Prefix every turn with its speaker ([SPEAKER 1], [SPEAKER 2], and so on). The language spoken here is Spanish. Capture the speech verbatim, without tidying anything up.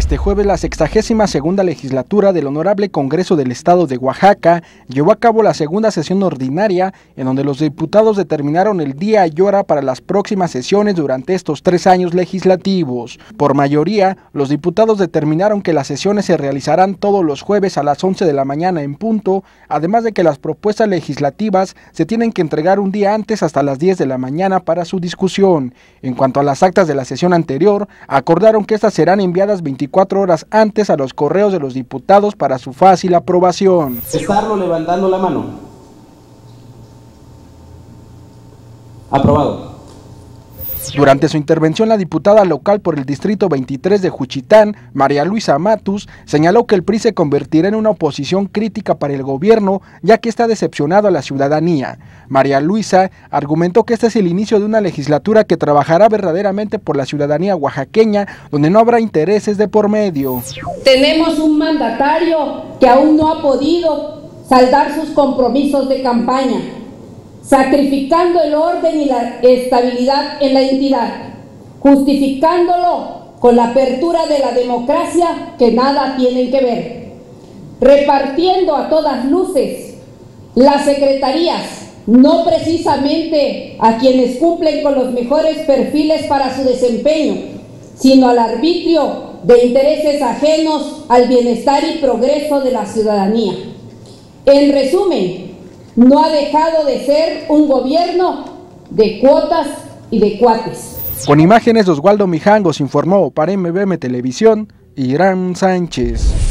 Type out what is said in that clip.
[SPEAKER 1] Este jueves, la sexagésima segunda legislatura del Honorable Congreso del Estado de Oaxaca llevó a cabo la segunda sesión ordinaria, en donde los diputados determinaron el día y hora para las próximas sesiones durante estos tres años legislativos. Por mayoría, los diputados determinaron que las sesiones se realizarán todos los jueves a las once de la mañana en punto, además de que las propuestas legislativas se tienen que entregar un día antes hasta las diez de la mañana para su discusión. En cuanto a las actas de la sesión anterior, acordaron que estas serán enviadas veinticuatro horas antes a los correos de los diputados para su fácil aprobación.
[SPEAKER 2] Estarlo levantando la mano. Aprobado.
[SPEAKER 1] Durante su intervención, la diputada local por el distrito veintitrés de Juchitán, María Luisa Matus, señaló que el P R I se convertirá en una oposición crítica para el gobierno, ya que está decepcionado a la ciudadanía. María Luisa argumentó que este es el inicio de una legislatura que trabajará verdaderamente por la ciudadanía oaxaqueña, donde no habrá intereses de por medio.
[SPEAKER 3] Tenemos un mandatario que aún no ha podido saldar sus compromisos de campaña, sacrificando el orden y la estabilidad en la entidad, justificándolo con la apertura de la democracia que nada tienen que ver, repartiendo a todas luces las secretarías, no precisamente a quienes cumplen con los mejores perfiles para su desempeño, sino al arbitrio de intereses ajenos al bienestar y progreso de la ciudadanía. En resumen, no ha dejado de ser un gobierno de cuotas y de cuates.
[SPEAKER 1] Con imágenes de Oswaldo Mijangos informó para M B M Televisión, Irán Sánchez.